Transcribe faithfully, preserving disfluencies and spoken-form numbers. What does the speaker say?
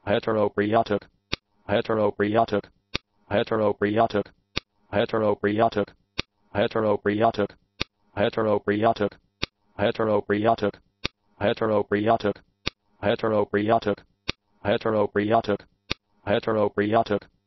heterocaryotic, heterocaryotic, heterocaryotic, heterocaryotic, heterocaryotic, heterocaryotic, heterocaryotic, heterocaryotic, heterocaryotic, heterocaryotic, heterocaryotic,